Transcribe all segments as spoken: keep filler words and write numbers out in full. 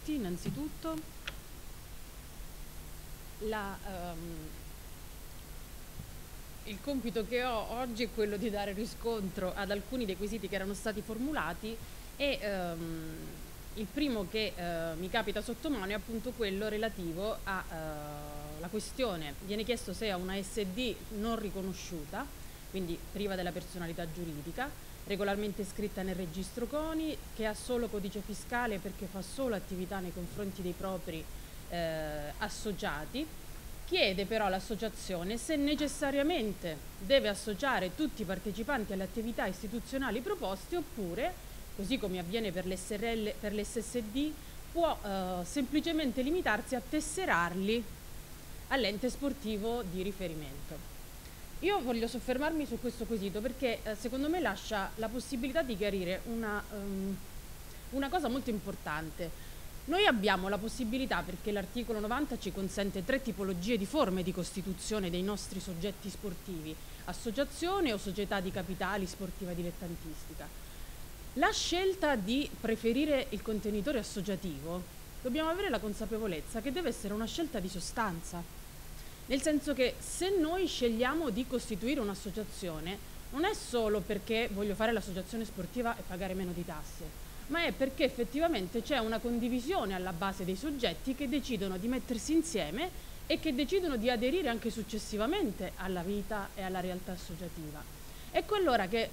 tutti. Innanzitutto la, um, il compito che ho oggi è quello di dare riscontro ad alcuni dei quesiti che erano stati formulati e um, il primo che uh, mi capita sotto mano è appunto quello relativo alla uh, questione. Viene chiesto se è una S D non riconosciuta, quindi priva della personalità giuridica, regolarmente iscritta nel registro CONI, che ha solo codice fiscale perché fa solo attività nei confronti dei propri eh, associati. Chiede però all'associazione se necessariamente deve associare tutti i partecipanti alle attività istituzionali proposte oppure, così come avviene per l'S R L, per l'S S D, può eh, semplicemente limitarsi a tesserarli all'ente sportivo di riferimento. Io voglio soffermarmi su questo quesito perché eh, secondo me lascia la possibilità di chiarire una, um, una cosa molto importante. Noi abbiamo la possibilità, perché l'articolo novanta ci consente tre tipologie di forme di costituzione dei nostri soggetti sportivi: associazione o società di capitali sportiva dilettantistica. La scelta di preferire il contenitore associativo, dobbiamo avere la consapevolezza che deve essere una scelta di sostanza. Nel senso che se noi scegliamo di costituire un'associazione non è solo perché voglio fare l'associazione sportiva e pagare meno di tasse, ma è perché effettivamente c'è una condivisione alla base dei soggetti che decidono di mettersi insieme e che decidono di aderire anche successivamente alla vita e alla realtà associativa. Ecco allora che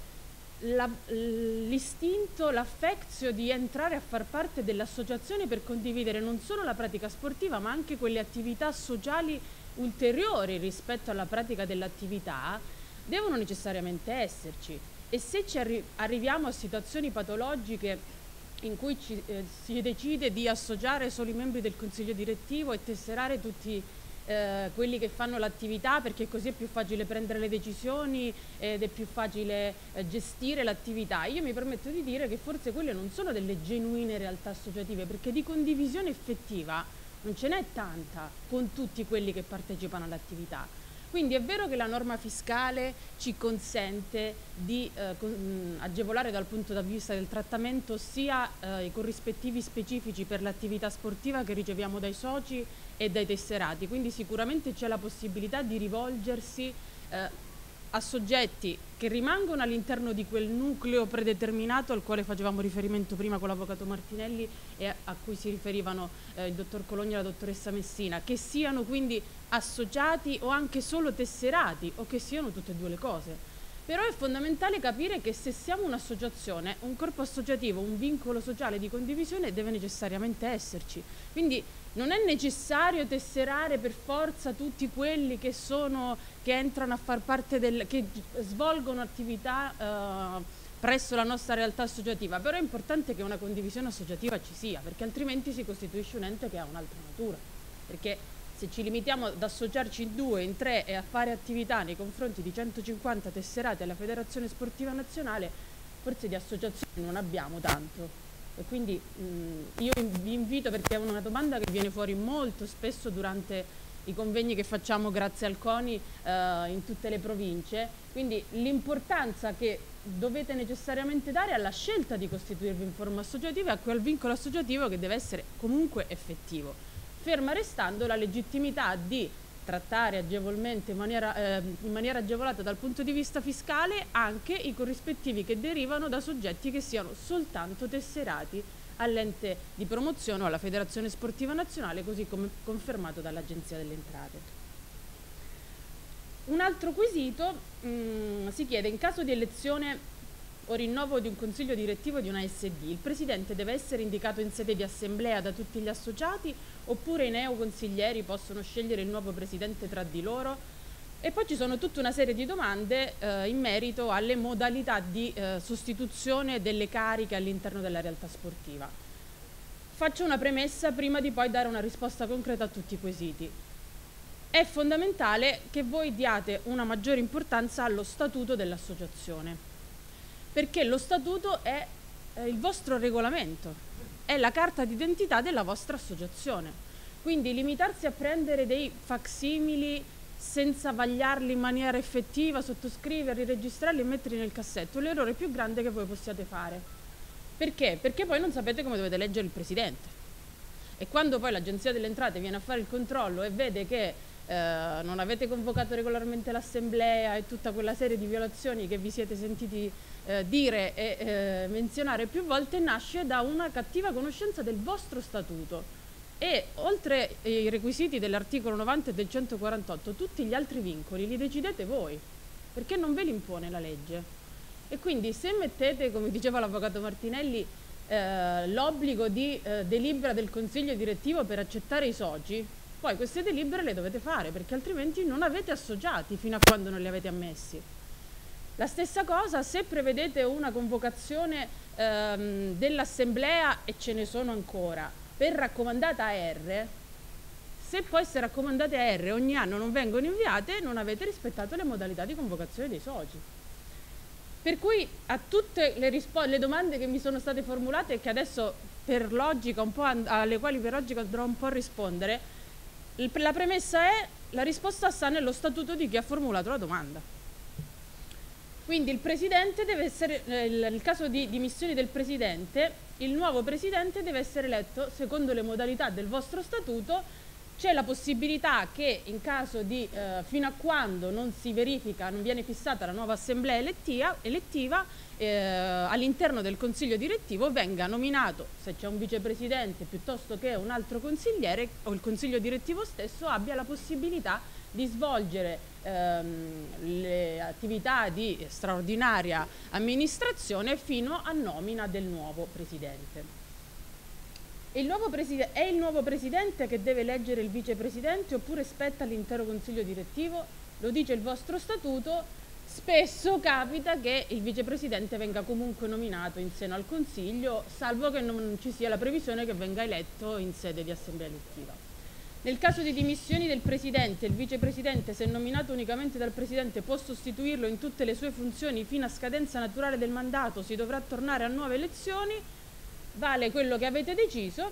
l'istinto, l'affectio di entrare a far parte dell'associazione per condividere non solo la pratica sportiva ma anche quelle attività sociali ulteriori rispetto alla pratica dell'attività devono necessariamente esserci, e se ci arri arriviamo a situazioni patologiche in cui ci, eh, si decide di associare solo i membri del consiglio direttivo e tesserare tutti eh, quelli che fanno l'attività perché così è più facile prendere le decisioni ed è più facile eh, gestire l'attività, io mi permetto di dire che forse quelle non sono delle genuine realtà associative, perché di condivisione effettiva non ce n'è tanta con tutti quelli che partecipano all'attività. Quindi è vero che la norma fiscale ci consente di eh, con, agevolare dal punto di vista del trattamento sia eh, i corrispettivi specifici per l'attività sportiva che riceviamo dai soci e dai tesserati, quindi sicuramente c'è la possibilità di rivolgersi eh, a soggetti che rimangono all'interno di quel nucleo predeterminato al quale facevamo riferimento prima con l'avvocato Martinelli e a, a cui si riferivano eh, il dottor Cologna e la dottoressa Messina, che siano quindi associati o anche solo tesserati o che siano tutte e due le cose. Però è fondamentale capire che se siamo un'associazione, un corpo associativo, un vincolo sociale di condivisione deve necessariamente esserci. Quindi non è necessario tesserare per forza tutti quelli che sono, che entrano a far parte del, che svolgono attività eh, presso la nostra realtà associativa, però è importante che una condivisione associativa ci sia, perché altrimenti si costituisce un ente che ha un'altra natura. Perché se ci limitiamo ad associarci in due, in tre e a fare attività nei confronti di centocinquanta tesserati alla Federazione Sportiva Nazionale, forse di associazioni non abbiamo tanto. E quindi mh, io vi invito, perché è una domanda che viene fuori molto spesso durante i convegni che facciamo grazie al CONI eh, in tutte le province, quindi l'importanza che dovete necessariamente dare alla scelta di costituirvi in forma associativa e a quel vincolo associativo che deve essere comunque effettivo, ferma restando la legittimità di trattare agevolmente in maniera, eh, in maniera agevolata dal punto di vista fiscale anche i corrispettivi che derivano da soggetti che siano soltanto tesserati all'ente di promozione o alla Federazione Sportiva Nazionale, così come confermato dall'Agenzia delle Entrate. Un altro quesito mh, si chiede: in caso di elezione o rinnovo di un consiglio direttivo di una S D, il presidente deve essere indicato in sede di assemblea da tutti gli associati oppure i neoconsiglieri possono scegliere il nuovo presidente tra di loro? E poi ci sono tutta una serie di domande eh, in merito alle modalità di eh, sostituzione delle cariche all'interno della realtà sportiva. Faccio una premessa prima di poi dare una risposta concreta a tutti i quesiti. È fondamentale che voi diate una maggiore importanza allo statuto dell'associazione, perché lo statuto è eh, il vostro regolamento, è la carta d'identità della vostra associazione. Quindi limitarsi a prendere dei facsimili senza vagliarli in maniera effettiva, sottoscriverli, registrarli e metterli nel cassetto è l'errore più grande che voi possiate fare. Perché? Perché poi non sapete come dovete eleggere il presidente. E quando poi l'Agenzia delle Entrate viene a fare il controllo e vede che eh, non avete convocato regolarmente l'assemblea e tutta quella serie di violazioni che vi siete sentiti eh, dire e eh, menzionare più volte, nasce da una cattiva conoscenza del vostro statuto. E oltre ai requisiti dell'articolo novanta e del centoquarantotto, tutti gli altri vincoli li decidete voi, perché non ve li impone la legge. E quindi se mettete, come diceva l'avvocato Martinelli, eh, l'obbligo di eh, delibera del consiglio direttivo per accettare i soci, poi queste delibere le dovete fare, perché altrimenti non avete associati fino a quando non li avete ammessi. La stessa cosa se prevedete una convocazione ehm, dell'assemblea, e ce ne sono ancora, per raccomandata A R, se poi queste raccomandate A R ogni anno non vengono inviate, non avete rispettato le modalità di convocazione dei soci. Per cui a tutte le, le domande che mi sono state formulate e che adesso per logica un po' alle quali per logica dovrò un po' rispondere, la premessa è: la risposta sta nello statuto di chi ha formulato la domanda. Quindi il presidente deve essere, nel caso di dimissioni del presidente, il nuovo presidente deve essere eletto secondo le modalità del vostro statuto. C'è la possibilità che in caso di, eh, fino a quando non si verifica, non viene fissata la nuova assemblea elettiva, elettiva eh, all'interno del consiglio direttivo venga nominato, se c'è un vicepresidente piuttosto che un altro consigliere, o il consiglio direttivo stesso abbia la possibilità di svolgere ehm, le attività di straordinaria amministrazione fino a nomina del nuovo presidente. Il nuovo è il nuovo presidente che deve eleggere il vicepresidente oppure spetta all'intero consiglio direttivo? Lo dice il vostro statuto. Spesso capita che il vicepresidente venga comunque nominato in seno al consiglio, salvo che non ci sia la previsione che venga eletto in sede di assemblea elettiva. Nel caso di dimissioni del presidente, il vicepresidente, se nominato unicamente dal presidente, può sostituirlo in tutte le sue funzioni fino a scadenza naturale del mandato. Si dovrà tornare a nuove elezioni. Vale quello che avete deciso.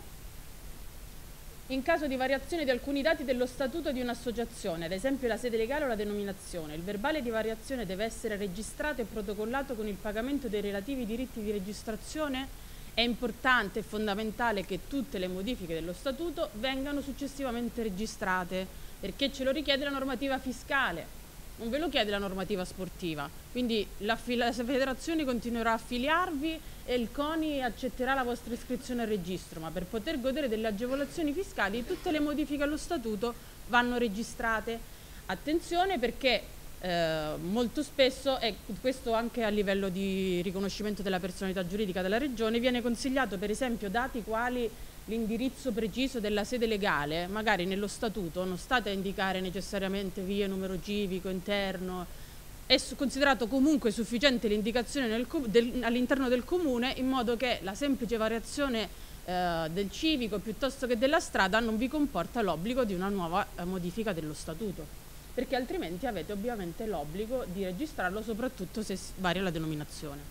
In caso di variazione di alcuni dati dello statuto di un'associazione, ad esempio la sede legale o la denominazione, il verbale di variazione deve essere registrato e protocollato con il pagamento dei relativi diritti di registrazione. È importante e fondamentale che tutte le modifiche dello statuto vengano successivamente registrate, perché ce lo richiede la normativa fiscale. Non ve lo chiede la normativa sportiva, quindi la, la federazione continuerà a affiliarvi e il CONI accetterà la vostra iscrizione al registro, ma per poter godere delle agevolazioni fiscali tutte le modifiche allo statuto vanno registrate. Attenzione, perché eh, molto spesso, e questo anche a livello di riconoscimento della personalità giuridica della regione, viene consigliato per esempio dati quali l'indirizzo preciso della sede legale, magari nello statuto non state a indicare necessariamente via, numero civico, interno, è considerato comunque sufficiente l'indicazione all'interno del comune, in modo che la semplice variazione eh, del civico piuttosto che della strada non vi comporta l'obbligo di una nuova eh, modifica dello statuto, perché altrimenti avete ovviamente l'obbligo di registrarlo, soprattutto se varia la denominazione.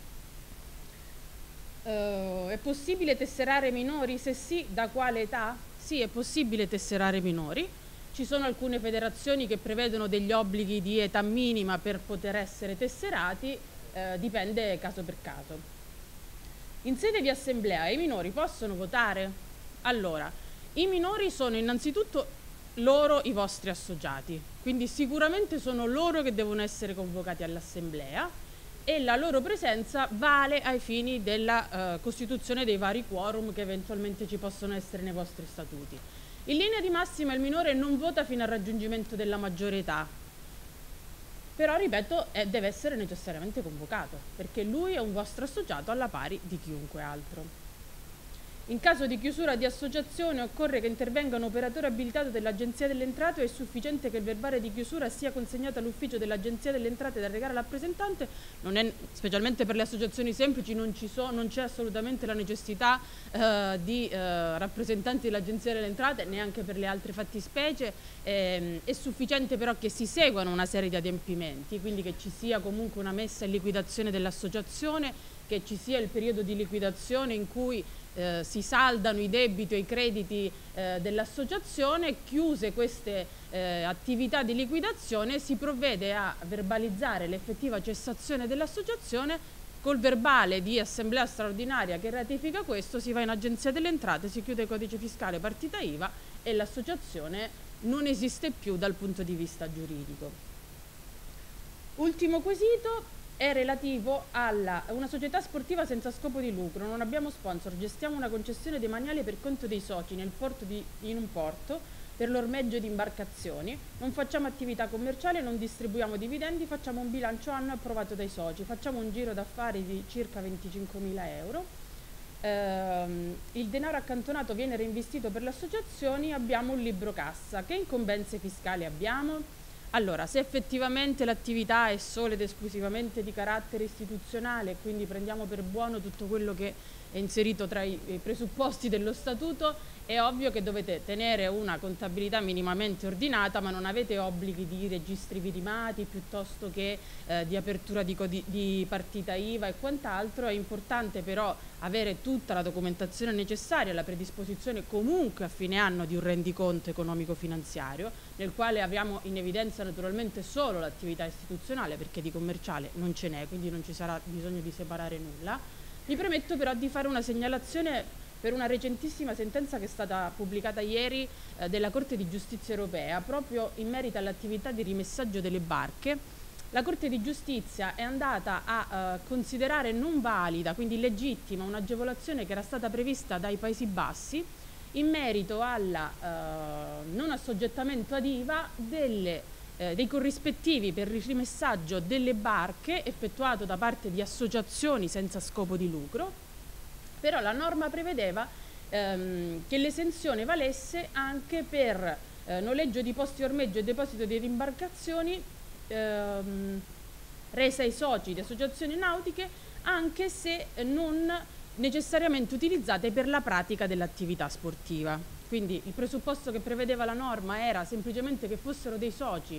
Uh, è possibile tesserare minori? Se sì, da quale età? Sì, è possibile tesserare minori. Ci sono alcune federazioni che prevedono degli obblighi di età minima per poter essere tesserati, eh, dipende caso per caso. In sede di assemblea i minori possono votare? Allora, i minori sono innanzitutto loro i vostri associati, quindi sicuramente sono loro che devono essere convocati all'assemblea, e la loro presenza vale ai fini della uh, costituzione dei vari quorum che eventualmente ci possono essere nei vostri statuti. In linea di massima il minore non vota fino al raggiungimento della maggiore età, però ripeto eh, deve essere necessariamente convocato, perché lui è un vostro associato alla pari di chiunque altro. In caso di chiusura di associazione occorre che intervenga un operatore abilitato dell'Agenzia delle Entrate, o è sufficiente che il verbale di chiusura sia consegnato all'ufficio dell'Agenzia delle Entrate da recare al rappresentante. Non è, specialmente per le associazioni semplici non ci so, non c'è assolutamente la necessità eh, di eh, rappresentanti dell'Agenzia delle Entrate, neanche per le altre fattispecie. Eh, è sufficiente però che si seguano una serie di adempimenti, quindi che ci sia comunque una messa in liquidazione dell'associazione, che ci sia il periodo di liquidazione in cui Eh, si saldano i debiti o i crediti eh, dell'associazione. Chiuse queste eh, attività di liquidazione si provvede a verbalizzare l'effettiva cessazione dell'associazione col verbale di assemblea straordinaria che ratifica questo, si va in agenzia delle entrate, si chiude il codice fiscale partita I V A e l'associazione non esiste più dal punto di vista giuridico. Ultimo quesito è relativo a una società sportiva senza scopo di lucro. Non abbiamo sponsor, gestiamo una concessione demaniale per conto dei soci nel porto di, in un porto per l'ormeggio di imbarcazioni, non facciamo attività commerciale, non distribuiamo dividendi, facciamo un bilancio anno approvato dai soci, facciamo un giro d'affari di circa venticinquemila euro, ehm, il denaro accantonato viene reinvestito per le associazioni, abbiamo un libro cassa. Che incombenze fiscali abbiamo? Allora, se effettivamente l'attività è solo ed esclusivamente di carattere istituzionale, quindi prendiamo per buono tutto quello che è inserito tra i, i presupposti dello statuto, è ovvio che dovete tenere una contabilità minimamente ordinata, ma non avete obblighi di registri vidimati piuttosto che eh, di apertura di, di partita I V A e quant'altro. È importante però avere tutta la documentazione necessaria, la predisposizione comunque a fine anno di un rendiconto economico-finanziario, nel quale abbiamo in evidenza naturalmente solo l'attività istituzionale, perché di commerciale non ce n'è, quindi non ci sarà bisogno di separare nulla. Mi permetto però di fare una segnalazione per una recentissima sentenza che è stata pubblicata ieri eh, della Corte di Giustizia europea, proprio in merito all'attività di rimessaggio delle barche. La Corte di Giustizia è andata a eh, considerare non valida, quindi illegittima, un'agevolazione che era stata prevista dai Paesi Bassi in merito al eh, non assoggettamento ad I V A delle, eh, dei corrispettivi per il rimessaggio delle barche effettuato da parte di associazioni senza scopo di lucro. Però la norma prevedeva ehm, che l'esenzione valesse anche per eh, noleggio di posti ormeggio e deposito di imbarcazioni ehm, rese ai soci di associazioni nautiche, anche se non necessariamente utilizzate per la pratica dell'attività sportiva. Quindi il presupposto che prevedeva la norma era semplicemente che fossero dei soci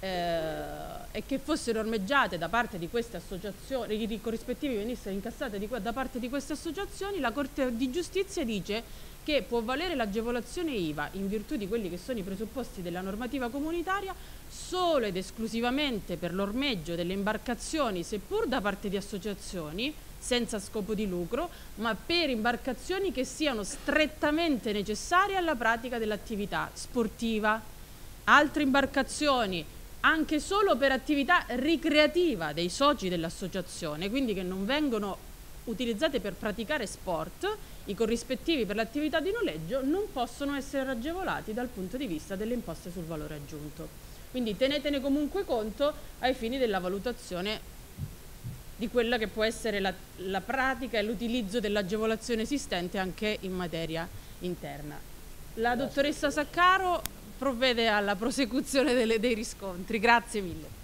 Eh, e che fossero ormeggiate da parte di queste associazioni, i corrispettivi venissero incassati di, da parte di queste associazioni. La Corte di Giustizia dice che può valere l'agevolazione I V A in virtù di quelli che sono i presupposti della normativa comunitaria solo ed esclusivamente per l'ormeggio delle imbarcazioni, seppur da parte di associazioni senza scopo di lucro, ma per imbarcazioni che siano strettamente necessarie alla pratica dell'attività sportiva. Altre imbarcazioni anche solo per attività ricreativa dei soci dell'associazione, quindi che non vengono utilizzate per praticare sport, i corrispettivi per l'attività di noleggio non possono essere agevolati dal punto di vista delle imposte sul valore aggiunto. Quindi tenetene comunque conto ai fini della valutazione di quella che può essere la, la pratica e l'utilizzo dell'agevolazione esistente anche in materia interna. La dottoressa Saccaro provvede alla prosecuzione delle, dei riscontri. Grazie mille.